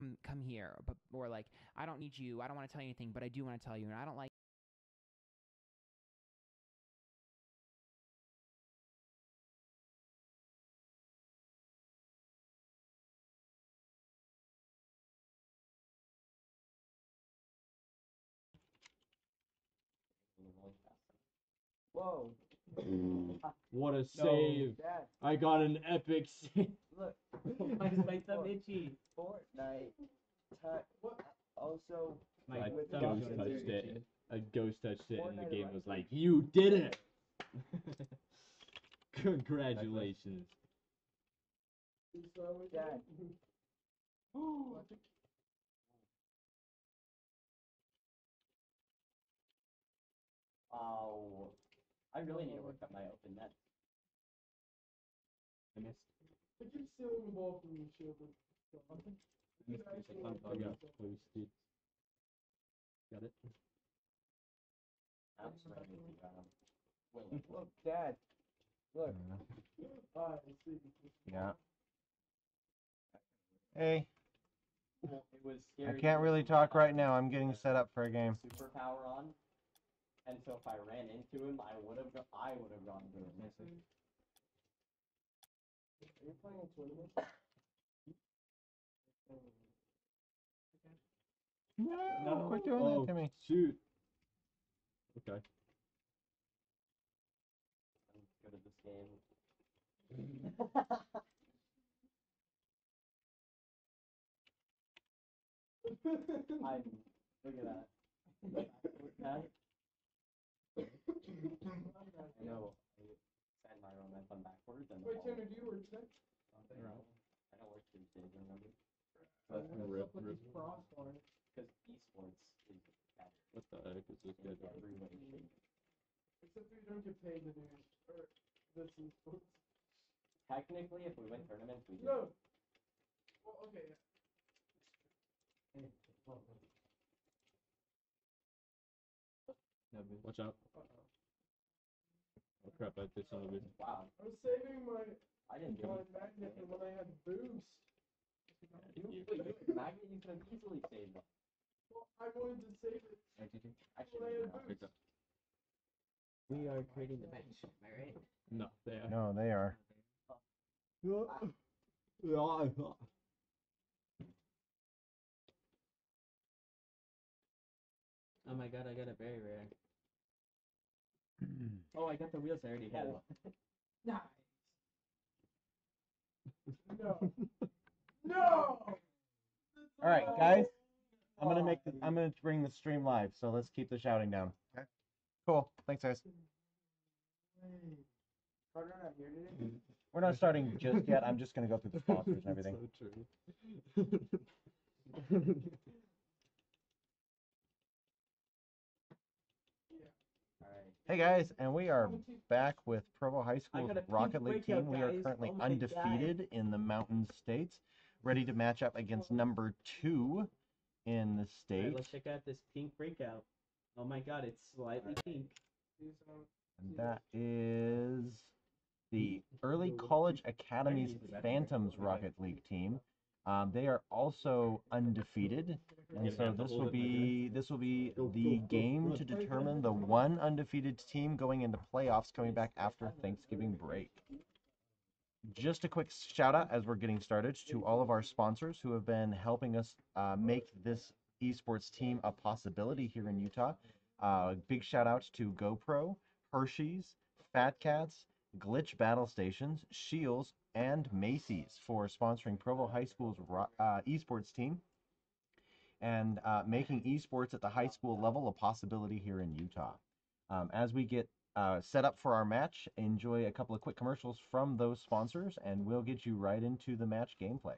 come here, but or like I don't need you, I don't want to tell you anything, but I do want to tell you, and I don't like. Whoa. What a save. Dad. I got an epic save. Look. My spike's up itchy. Fortnite. Also, I with ghost Varsity. touched it. I ghost touched it, and the Fortnite game right was there. like, "You did it! Congratulations!" Dad. Oh, I really need to work up my open net. I missed. I keep stealing the ball from you, Shilton. I got posted. Got it. I'm ready to Willie. Look, Dad. Look. I see. Yeah. Hey, It was I scary. can't really talk right now. I'm getting set up for a game. Superpower on, and so if I ran into him, I would have gone through him. Are you playing a tournament? No, quit doing that to me. Shoot. Okay. I'm good at this game. Look at that. I know. I send my romance on backwards and. Wait, Tanner, do you work today? I don't work Tuesdays, remember? That's rip. Because esports Because esports is better. What the heck is this guy doing? Every way shape. Except for you don't get paid to do or this esports. Technically, if we win tournaments, we do. No. Well, okay, yeah. Watch out. Oh crap, I did some of it. Wow. I was saving my I didn't do it. magnet for when I had boost. Magnet, you could have easily saved them. Well, I wanted to save it. Actually, When I had no. boost. We are creating the bench, am I right? No, there. No, they are. Oh my god, I got a very rare. Oh, I got the wheels I already had. Nice. No. No. All right, guys. I'm gonna bring the stream live, so let's keep the shouting down. Okay. Cool. Thanks, guys. Carter not here today? We're not starting just yet. I'm just gonna go through the sponsors and everything. So true. Hey guys, and we are back with Provo High School's got a Rocket pink League team. breakout, We are guys. currently Oh my undefeated in the Mountain States, ready to match up against number 2 in the Alright, state. let's check out this pink breakout. Oh my god, it's slightly pink. And that is the Early College Academies Phantoms Rocket League team. They are also undefeated, and so this will be the game to determine the one undefeated team going into playoffs coming back after Thanksgiving break. Just a quick shout out as we're getting started to all of our sponsors who have been helping us make this esports team a possibility here in Utah. Big shout out to GoPro, Hershey's, Fat Cats, Glitch Battle Stations, Shields, and Macy's for sponsoring Provo High School's esports team and making esports at the high school level a possibility here in Utah. As we get set up for our match, enjoy a couple of quick commercials from those sponsors, and we'll get you right into the match gameplay.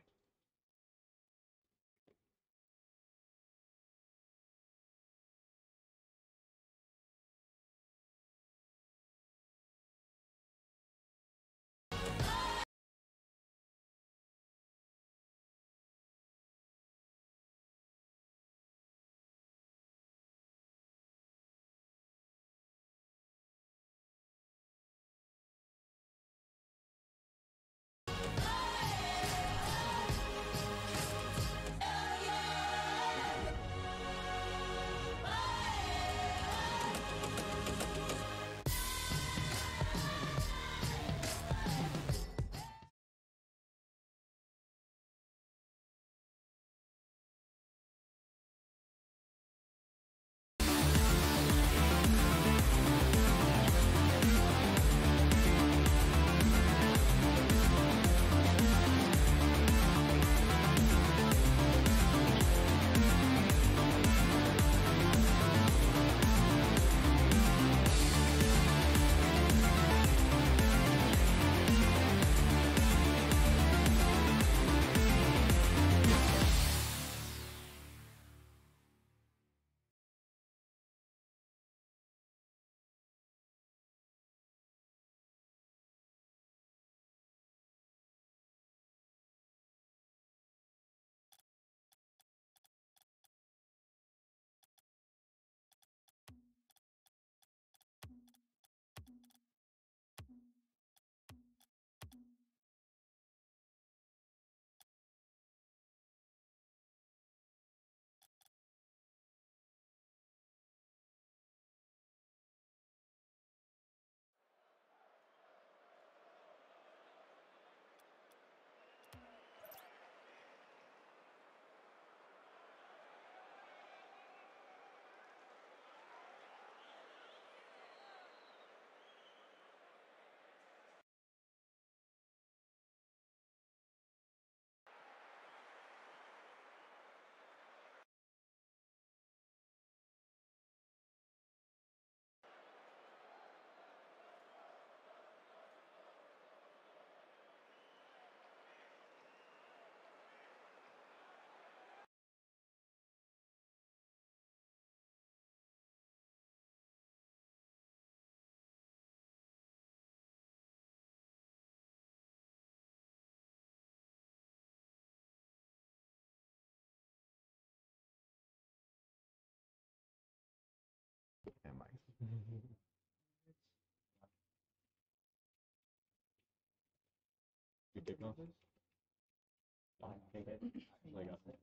Good kickoff. Fine, take it. I got it.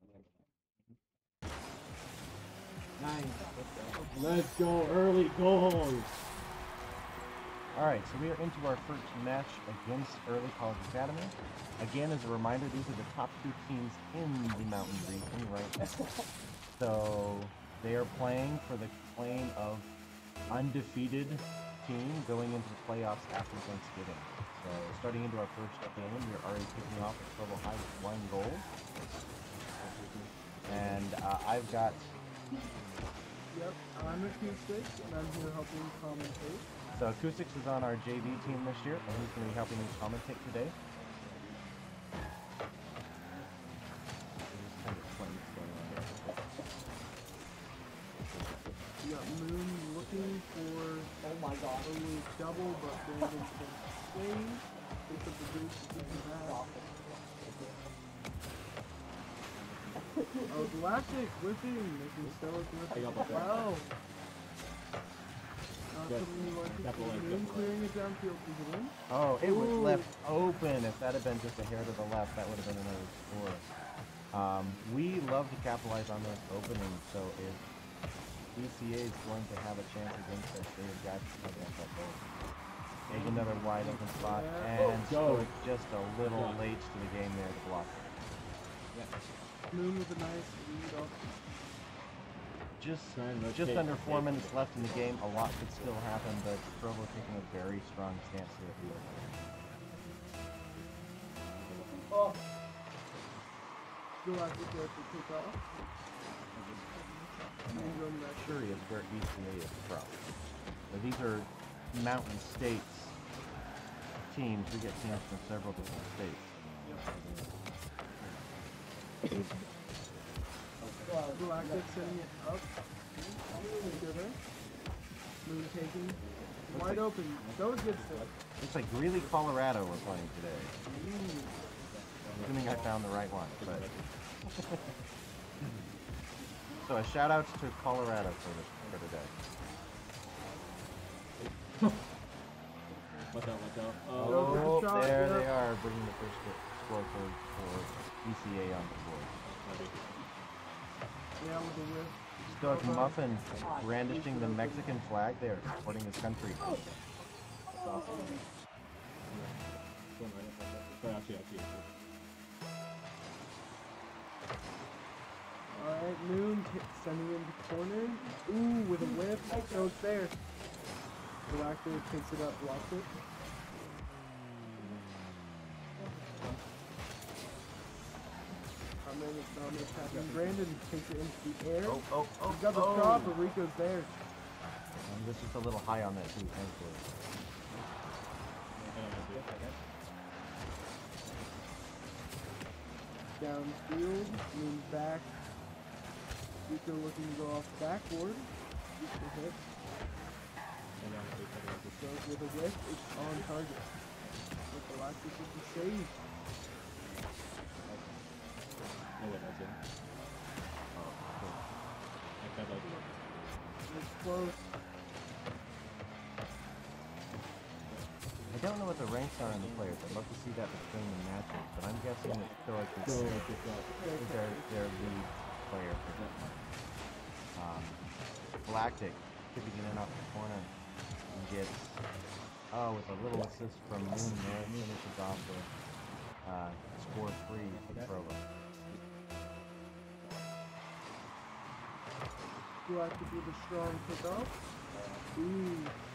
Nice. Let's go. Early goals. All right, so we are into our first match against Early College Academy. Again, as a reminder, these are the top two teams in the Mountain region, right? So they are playing for the claim of undefeated team going into the playoffs after Thanksgiving. So starting into our first game, we're already kicking off at Provo High with 1 goal. And I've got... Yep, I'm Acoustic, and I'm here helping commentate. So Acoustics is on our JV team this year, and he's going to be helping me commentate today. We got Moon looking for Oh my god. only double, but Brandon can swing. Pick up the boost to give him that. Oh, Galactic whipping, making Stoic whip I got as that. well. Not Good. something you like to Double see. leg, Moon double clearing it downfield to get in. Oh, it was Ooh. left open. If that had been just a hair to the left, that would have been another score. We love to capitalize on those openings, so if BCA is going to have a chance against us, they have got to against that goal. Take another wide open spot, Yeah. and Go. Stoic just a little Yeah. late to the game there to block. Moon with a nice lead off. Just Try and just rotate, under 4 rotate. minutes left in the game. A lot could still happen, but Provo taking a very strong stance here at the end. Oh, Galactic there to kick off. And go next. Curious where ECA is from. So these are mountain states teams. We get teams from several different states. Galactic setting it up. Together. Moon taking. Wide like- open. Those gets it. Looks like Greeley, Colorado we're playing today. Ooh. Assuming I found the right one. But so a shout out to Colorado for today. Watch out. Oh, good shot, there yeah. they are, bringing the first score for ECA on the board. Yeah, with the whip. Stoic Muffin brandishing the Mexican flag there, supporting his country. That's awesome. Sorry, actually. Alright, Moon sending him to corner. Ooh, with a whip. So it's there. Galactic picks it up, blocks it. Brandon takes it into the air. Oh, He's got the shot, but Rico's there. And this is a little high on that too, thankfully. Downfield, Moon back. Rico looking to go off backboard. Rico hit. Goes with a whip. It's on target. With the Galactic with the save. It's close. I don't know what the ranks are in the players. I'd love to see that between the matches, but I'm guessing that Stoic is their lead player for this one. Galactic kicking it in off the corner and gets with a little assist from Moon there, finishes off with score 3 for Provo. Galactic with a strong kickoff. Ooh.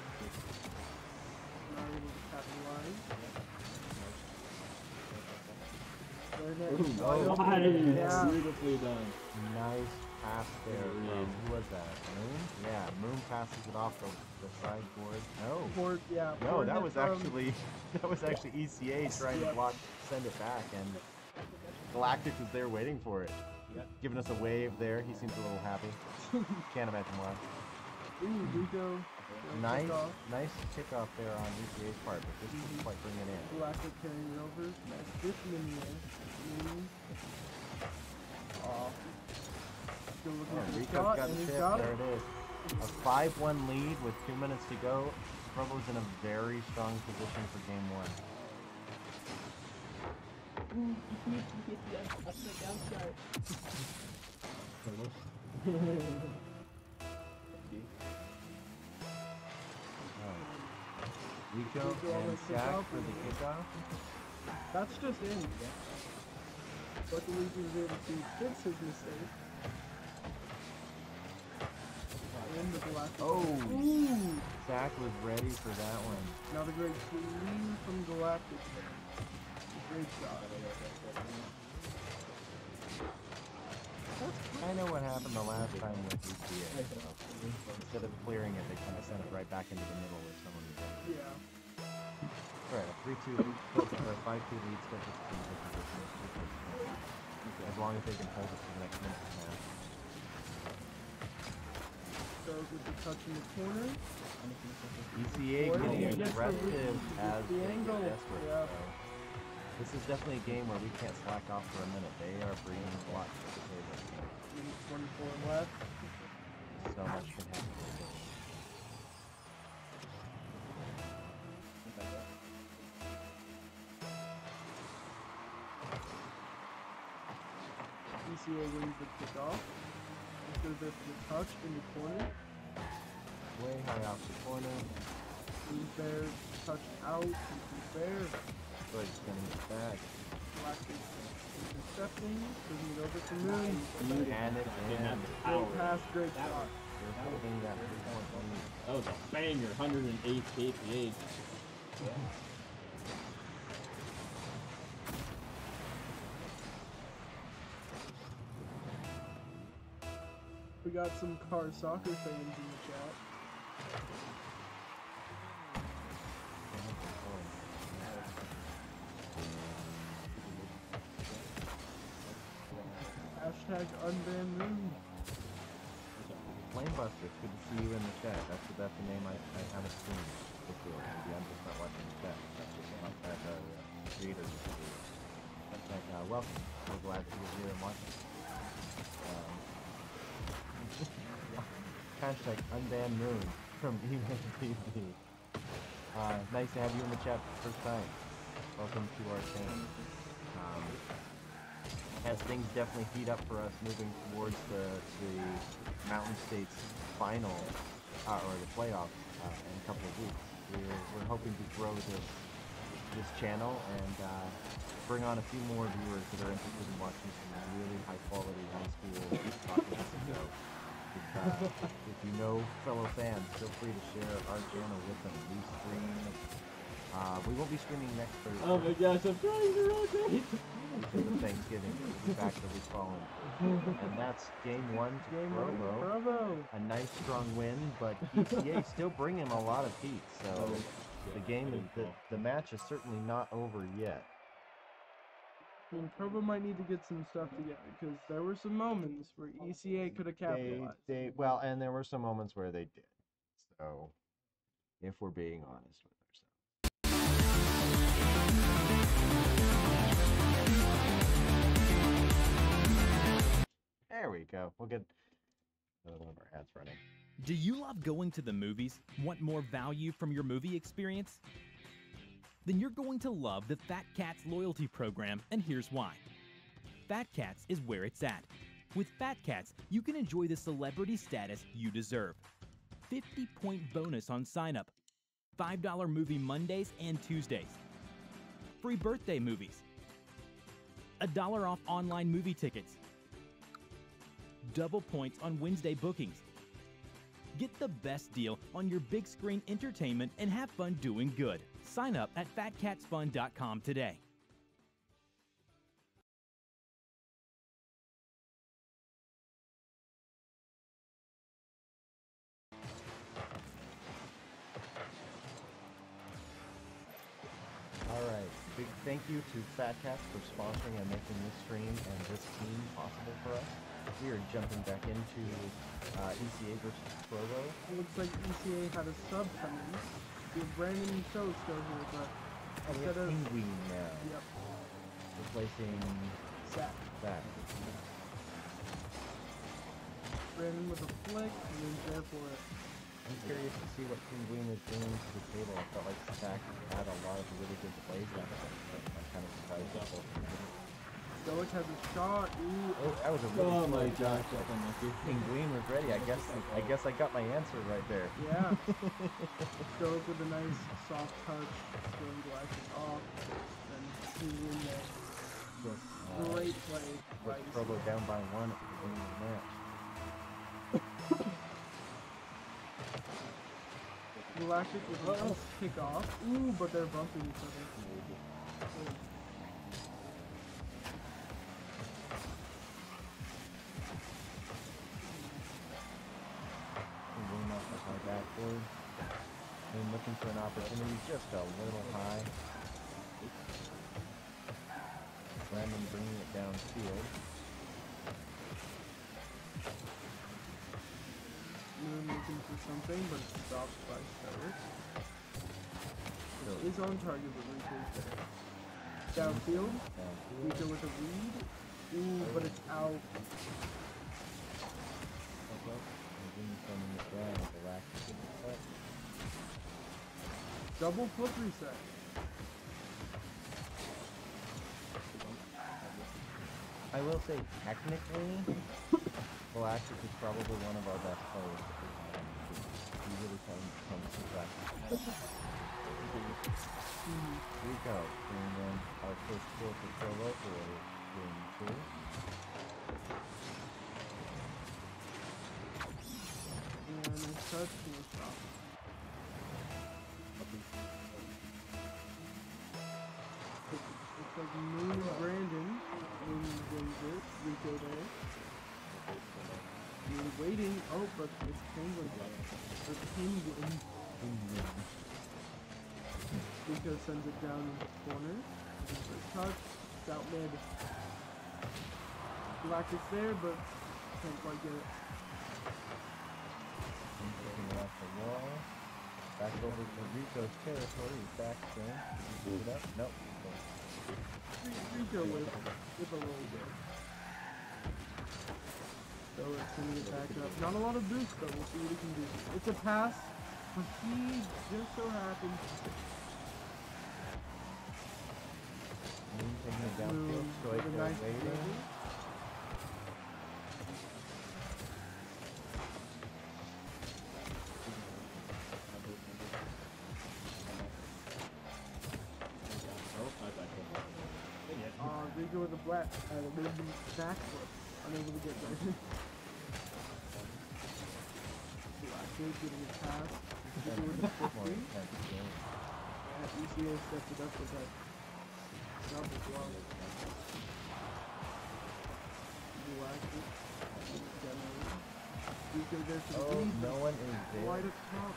Not able to capitalize. Very nice. Oh, Nice! Yeah. Beautifully done. Nice pass there from, who was that? Moon? Yeah, Moon passes it off the sideboard. No. Port, yeah. No, port that it was from- actually ECA trying to block, send it back, and Galactic was there waiting for it. Giving us a wave there. He seems a little happy. Can't imagine why. Ooh, Rico. Nice kickoff there on ECA's part, but just didn't quite bring it in. Galactic carrying it over. Nice dip in the air. Off. Still looking Oh, for the Rico's shot, got and the he's tip. got There it. it is. A 5-1 lead with 2 minutes to go. Provo's in a very strong position for game 1. Upside down start. Rico Rico on and the Zach kickoff. for the kickoff. That's just in. Luckily he was able to fix his mistake. End of the last. Oh, Ooh! Zach was ready for that one. Not a great clean from Galactic. Great shot. That's kind of what happened the last time with ETA. Instead of clearing it, they kind of sent it right back into the middle where someone was at. Yeah. Right, a 3-2 lead, or a 5-2 lead still puts the team in position. As long as they can hold it for the next minute and a half. Goes with the touch in the corner. ECA Boy, getting he gets the aggressive lead. as The they angle, get desperate. yeah. So this is definitely a game where we can't slack off for a minute. They are bringing a lot to the table. Minute 24 left. So much can happen. in this game. ECA wins the kickoff. After the touch in the corner. Way high off the corner. He's there. Touch out. He's there. But he's gonna get back. Galactic intercepting. Bringing it over to Moon. And it in. Great pass. Great shot. They're holding that 3-point lead. That was a banger, 108 kph. We got some car soccer fans in the chat. Hashtag unban Moon. Flamebuster, it's good to see you in the chat. That's a name I haven't seen before. Maybe I'm just not watching the chat. That's just not that creators. But welcome. We're glad that you're here and watching. Hashtag unban Moon from Email TV. Nice to have you in the chat for the first time. Welcome to our channel. As things definitely heat up for us moving towards the Mountain States final, or the playoffs in a couple of weeks. We're hoping to grow this channel and bring on a few more viewers that are interested in watching some really high quality high school soccer. So if you know fellow fans, feel free to share our channel with them. We stream. We won't be streaming next Thursday. Oh my gosh, I'm trying to rotate! Because of Thanksgiving. We'll be back the week following. And that's game 1 to Provo. Bravo. A nice strong win, but ECA still bringing a lot of heat. So the game is the match is certainly not over yet. I mean, Provo might need to get some stuff together because there were some moments where ECA could have capitalized. Well, and there were some moments where they did. So if we're being honest with ourselves. There we go. We'll get another one of our ads running. Do you love going to the movies? Want more value from your movie experience? Then you're going to love the Fat Cats loyalty program, and here's why. Fat Cats is where it's at. With Fat Cats, you can enjoy the celebrity status you deserve. 50-point bonus on sign-up. $5 movie Mondays and Tuesdays. Free birthday movies. $1 off online movie tickets. Double points on Wednesday bookings. Get the best deal on your big screen entertainment and have fun doing good. Sign up at fatcatsfun.com today. All right. Big thank you to Fat Cats for sponsoring and making this stream and this team possible for us. We are jumping back into ECA versus Provo. It looks like ECA had a sub coming. We have Brandon Cho still here, but We instead have of Penguin now, yep, replacing Zach. that. Brandon with a flick, and then there for it. I'm curious to see what Penguin is bringing to the table. I felt like Stack had a lot of really good plays last night, but I'm kind of surprised that both of them. Stoic has a shot. Ooh, Oh, that was a really Oh my close gosh, shot. that's unlucky. Penguin was ready. I guess I got my answer right there. yeah. Stoic with a nice soft touch, throwing Galactic off, and Penguin there. Great play by With Provo down by 1 at the beginning of the match. Galactic with a nice kick off. Ooh, but they're bumping each other. Oh. Penguin off the high backboard. And looking for an opportunity just a little high. Brandon bringing it downfield. Moon looking for something, but it's stopped by Stoic. It is on target, but Rico's there. Downfield. Rico with a read. Ooh, but it's out. Coming it down. Galactic in the cut. Double flip reset. I will say, technically, Galactic is probably one of our best players. He really comes to practice. Rico, and then our first kill for Provo for game 2. And a touch to the shot. Looks like Moon and Brandon. Moon wins it. Rico there. Moon waiting. Oh, but it's Penguin. Or Penguin. Rico sends it down in the corner. It's a touch. It's out mid. Galactic's there, but can't quite get it. Taking it off the wall. Back over to Rico's territory. Back in. Move it up. Nope. Rico with a little bit. So it's sending it back up. Not a lot of boost, but we'll see what he can do. It's a pass, but he just so happens Moon taking it to downfield. Stoic with a nice waiting. dribble. Rico with a black, moving backflip, unable to get there. Galactic getting a pass. Rico with a 50. ECA stepped it up with that double block. Galactic. Demo. Rico there to the Oh, lead. no one is there. Wide up top.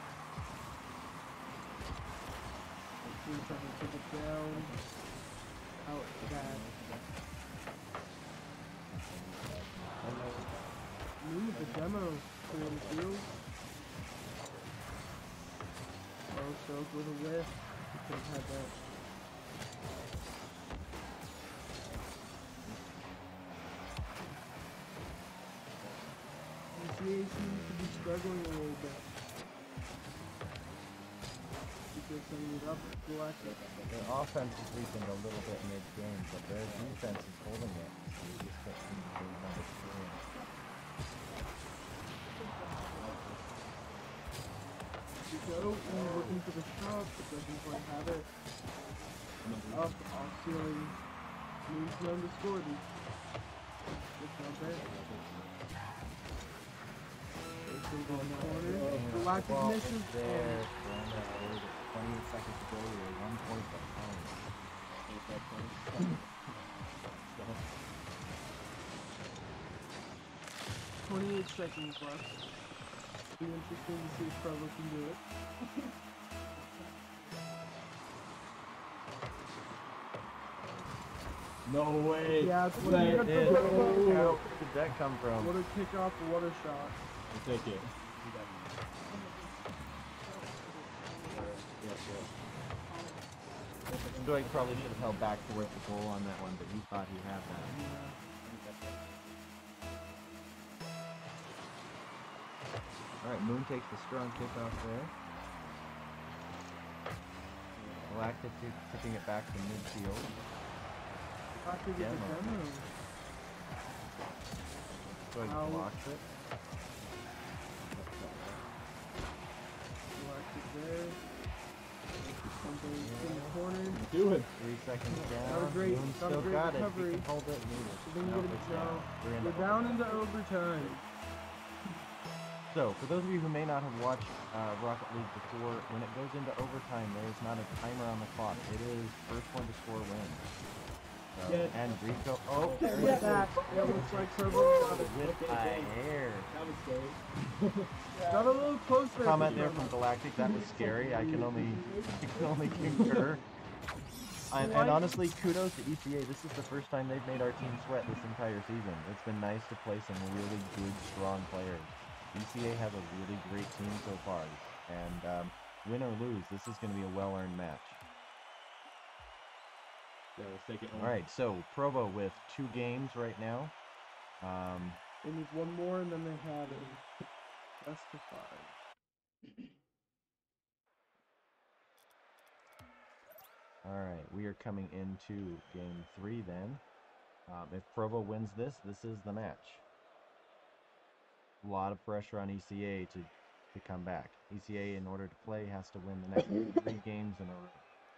He's trying to take it down. Out bad. Move the demo clear the field. Oh, Soak with a whiff. He could have had that. ECA seems to be struggling a little bit. Because sending it up, Galactic. Their offense is weakened a little bit mid-game, but their defense is holding it. So you just can't seem to gain enough experience. Rico looking for the shot, but doesn't quite have it. Up, off ceiling. Moon's known to score these. It's not there. Racing on the corner. Galactic Ball misses. is there. Brandon Wade at 28 seconds to go. We're 1 point behind. 28 seconds left. Be interesting to see if Provo can do it. No way. Yeah, it's what That you got is- the Where did that come from? What a kickoff, what a shot. I'll take it. Doig probably should have held back towards the goal on that one, but he thought he had that. Alright, Moon takes the strong kickoff there. Galactic tipping it back to midfield. Galactic is a demo. So he blocks it. Galactic there. Something in the corner. Do it. 3 seconds down. Not a great, Moon not a still great got it. He recovery. can hold it. Didn't No, get it it's now. down. We're down into overtime. So, for those of you who may not have watched Rocket League before, when it goes into overtime, there is not a timer on the clock. It is first one to score wins. So, Yes. and Rico, oh, Get there that. It looks like Provo got it. with a hair. That was scary. Got a little closer. Comment there from Galactic, that was scary. I can only concur. And honestly, kudos to ECA. This is the first time they've made our team sweat this entire season. It's been nice to play some really good, strong players. ECA has a really great team so far, and win or lose, this is going to be a well-earned match. Yeah, let's take it home. All right, so Provo with 2 games right now. They need one more, and then they have a best of 5. All right, we are coming into game 3 then. If Provo wins this, this is the match. A lot of pressure on ECA to come back. ECA, in order to play, has to win the next 3 games in a row.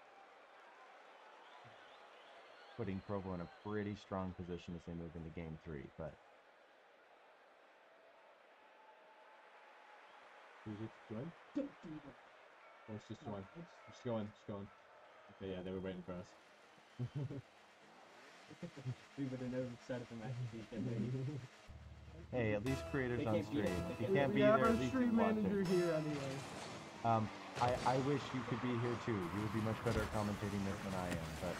Putting Provo in a pretty strong position as they move into game 3, but Who's it? Join? Oh, it's just join. Just go in. Just go in. Okay, yeah, they were waiting for us. We would have never started the match if we could. hey, at least creators They on can't beat stream. it. If you We can't be We have there, our at least stream you watch manager it. here anyway. I wish you could be here too. You would be much better at commentating this than I am, but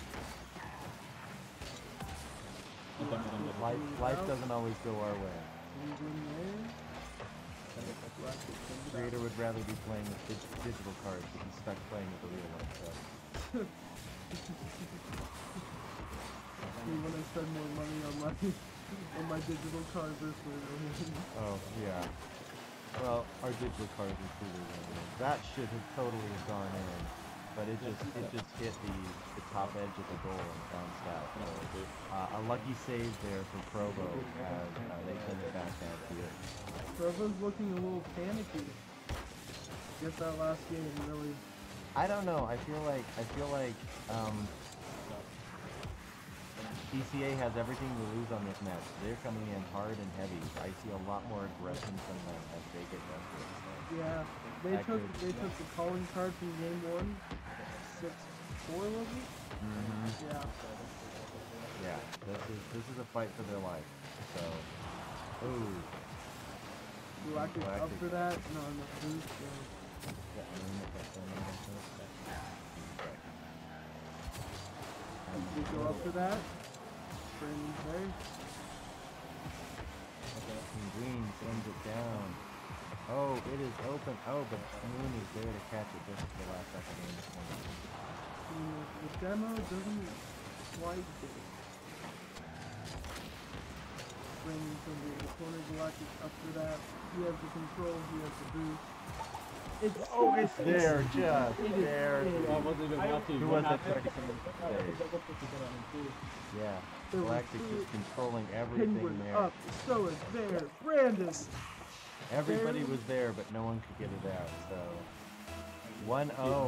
life doesn't always go our way. England there. Galactic sends it out. Creator would rather be playing with digital cards, but he's stuck playing with the real ones. So. See, when I spend more money on my digital card versus Oh yeah. Well, our digital cards are truly that should have totally gone in, but it just hit the top edge of the goal and bounced out. So, a lucky save there for Provo as they send it back downfield. Provo's looking a little panicky. Guess that last game really. I don't know. I feel like ECA has everything to lose on this match. They're coming in hard and heavy. I see a lot more aggression from them as they get desperate. Yeah, they took the calling card from game 1. 6-4 was it? Yeah. Yeah, this is a fight for their life. So, ooh. Galactic up for that? No, boost. We go up for that. Brandon's there. Green sends it down. Oh, it is open. Oh, but Moon is there to catch it just at the last second. The demo doesn't quite get it. Brandon's going to be in the corner. Galactic up for that. He has the control. He has the boost. It's there, just there. I wasn't even watching. Who was that second save? Yeah, There was Galactic two is controlling everything Penguin there. up. So is there. Brandon. Everybody was there, but no one could get it out. So 1-0.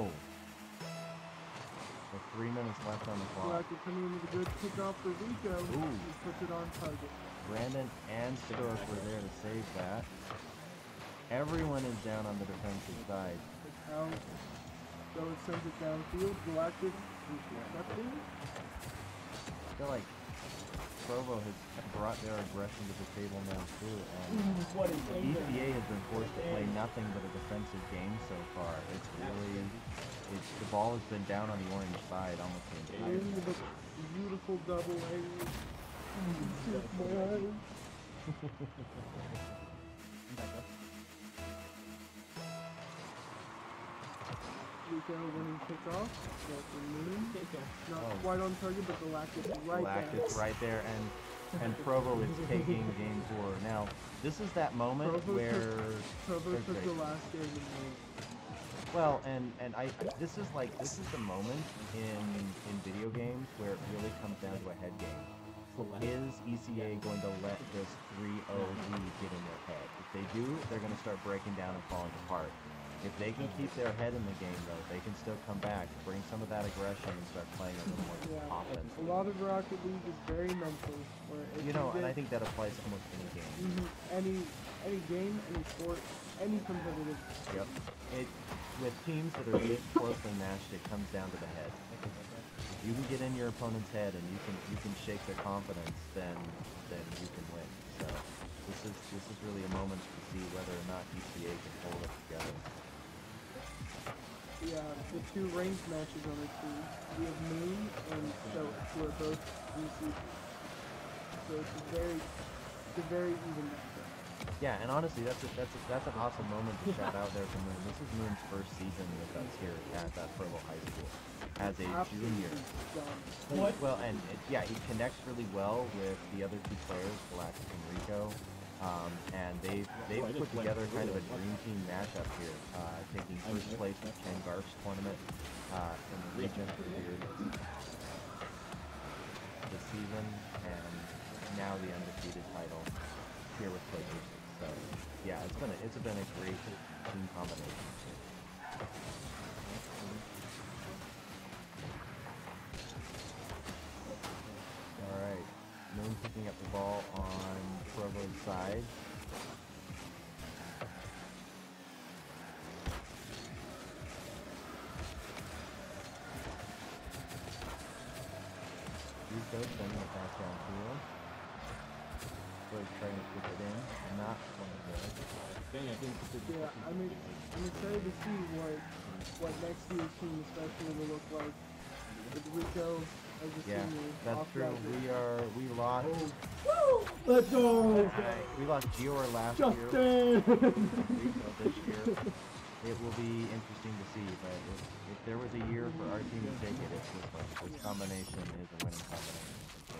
With 3 minutes left on the clock. Galactic coming in with a good kickoff for Rico. Ooh. He puts it on target. Brandon and Stoic were there to save that. Everyone is down on the defensive side. Out. So it sends it downfield. Galactic is accepting. I feel like Provo has brought their aggression to the table now too, and ECA has been forced to play nothing but a defensive game so far. It's really, the ball has been down on the orange side almost the entire In time. the beautiful double A. Rico winning kickoff. So for Moon. Not quite on target, but Galactic is right there. Galactic's right there, and and Provo is taking game 4. Now, this is that moment Provo where Provo they're took great. the last game in the Well, and this is the moment in video games where it really comes down to a head game. Is ECA going to let this 3-0 lead get in their head? If they do, they're going to start breaking down and falling apart. If they can keep their head in the game, though, they can still come back, bring some of that aggression, and start playing a little more offense. A lot of Rocket League is very mental. Where if And I think that applies to almost any game. Any game, any sport, any competitive. Yep. With teams that are this closely matched, it comes down to the head. If you can get in your opponent's head and you can shake their confidence, then you can win. So this is really a moment to see whether or not ECA can hold it together. Yeah, the two ranked matches on the team. We have Moon and Stoic, who are both DC. So it's a very even matchup. Yeah, and honestly, that's an awesome moment to shout out there for Moon. This is Moon's first season with us here at Provo High School as a junior. Well, and he connects really well with the other two players, Galactic and Rico. And they've put together kind of a dream team mashup here, taking first place with Ken Garf's tournament in the region here this season, and now the undefeated title here with Players. So yeah, it's been a great team combination. All right, Moon picking up the ball on Provo's side. Rico sending it back downfield. So he's trying to keep it in, not going good. Yeah, I'm excited to see what next year's team especially will look like. With Rico as a senior. That's true. We lost. Let's go! We lost Gior last Justin! year. Rico this year. It will be interesting to see, but if there was a year for our team to take it, it's this one. This combination is a winning combination.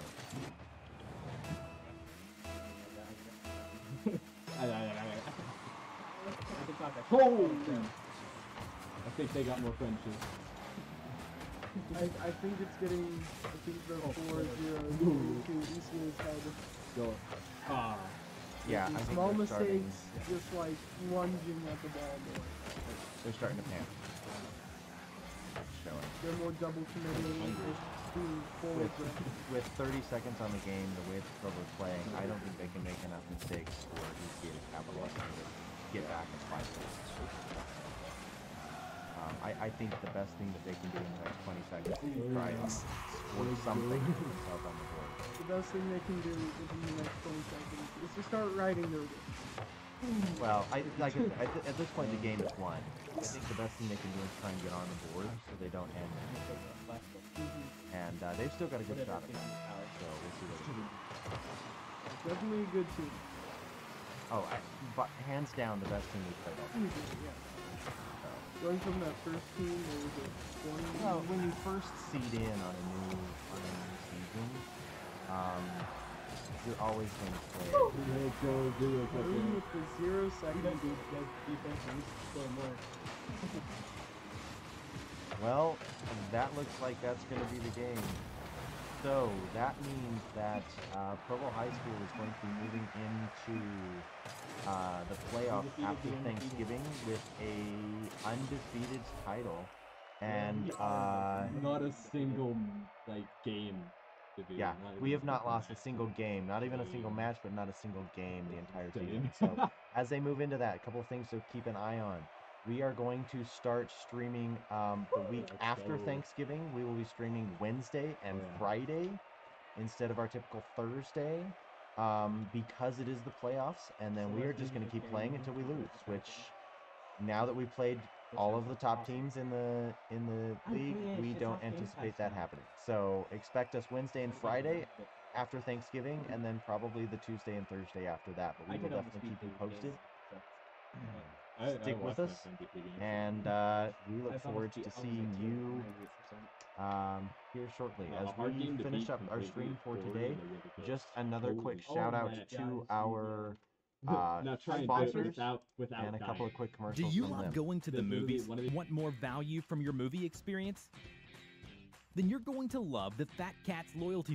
I think they got more friendship. I think it's getting, I think the 4-0 to ECA's head. Go. Yeah, I think Small they're starting. mistakes, just like lunging at the ball more. They're starting to panic. Showing. They're more double committing, just being forward. With 30 seconds on the game, the way the Provo's playing, I don't think they can make enough mistakes for ECA to capitalize on it. Get back in 5 minutes. I think the best thing that they can do in the next 20 seconds is try and score something for themselves on the board. The best thing they can do within the next 20 seconds is to start riding their game. Well, at this point the game is won. I think the best thing they can do is try and get on the board so they don't end it. And they've still got a good shot at that. So we'll see what they do. Definitely a good team. Oh, but hands down the best team we've played all season. Easy, yeah. Going from that first team, there was a 20. Well, when you first seed in on a new season, you're always going to play. Even with the 0 second defense still more. Well, that looks like that's going to be the game. So that means that Provo High School is going to be moving into the playoff after Thanksgiving with a undefeated title, and not a single game. Yeah, we have not lost a single game, not even a single match, but not a single game the entire season. So as they move into that, a couple of things to keep an eye on. We are going to start streaming the week after Thanksgiving. We will be streaming Wednesday and Friday instead of our typical Thursday because it is the playoffs. And then we are just going to keep playing until we lose, which now that we've played all of the top teams in the league, we don't anticipate that happening. So expect us Wednesday and Friday after Thanksgiving, and then probably the Tuesday and Thursday after that. But we will definitely keep you posted. stick with watched my us, friend get the game. and we look forward to seeing you here shortly. No, As a hard we game to finish beat up our completely stream for forward today, is a really good. just another quick Oh shout out my to God, our Now try and do it sponsors without and a couple of dying. quick Do commercials you from love them. going to the There's literally movies? one of the- Want more value from your movie experience? Then you're going to love the Fat Cats loyalty.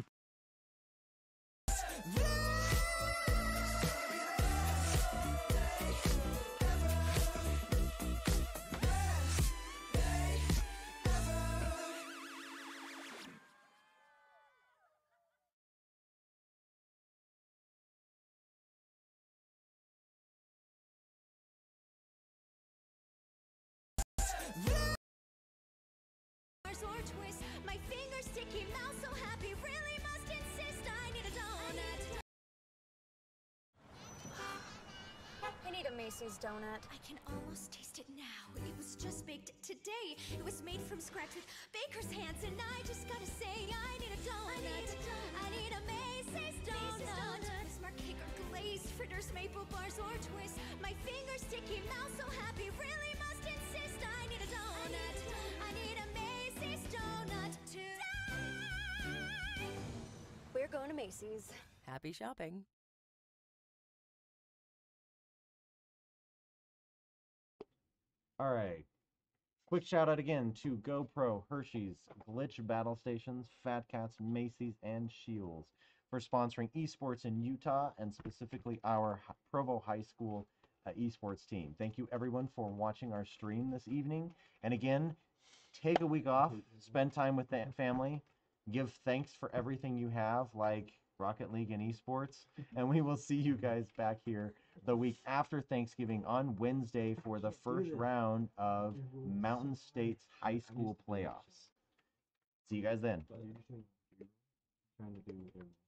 Or twist, my fingers sticky, mouth so happy, really must insist I need a donut. I need a Macy's donut. I can almost taste it now. It was just baked today. It was made from scratch with baker's hands, and I just gotta say, I need a donut. I need a Macy's donut. Bismarck cake or glazed, fritters, maple bars or twist. My fingers sticky, mouth so happy, really must insist I need a donut. I need a Macy's donut today. We're going to Macy's. Happy shopping. All right. Quick shout out again to GoPro, Hershey's, Glitch Battle Stations, Fat Cats, Macy's, and Shields for sponsoring esports in Utah and specifically our Provo High School esports team. Thank you everyone for watching our stream this evening. And again, take a week off, spend time with that family, give thanks for everything you have, like Rocket League and esports, and we will see you guys back here the week after Thanksgiving on Wednesday for the first round of Mountain State's high school playoffs. See you guys then. Trying to do